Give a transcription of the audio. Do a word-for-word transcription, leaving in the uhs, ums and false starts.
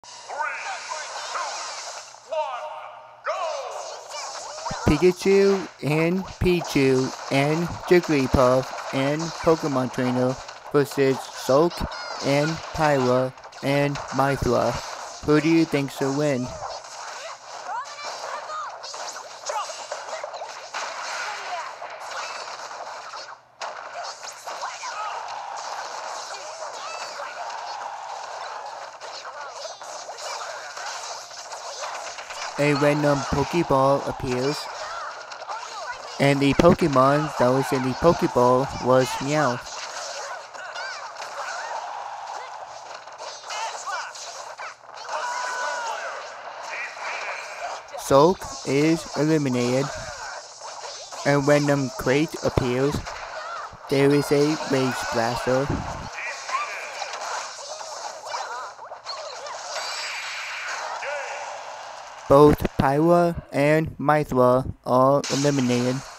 Pikachu and Pichu and Jigglypuff and Pokémon Trainer versus Shulk and Pyra and Mythra. Who do you think should win? A random Pokeball appears, and the Pokemon that was in the Pokeball was Meow. Shulk is eliminated. A random crate appears. There is a Rage Blaster. Both Pyra and Mythra are eliminated.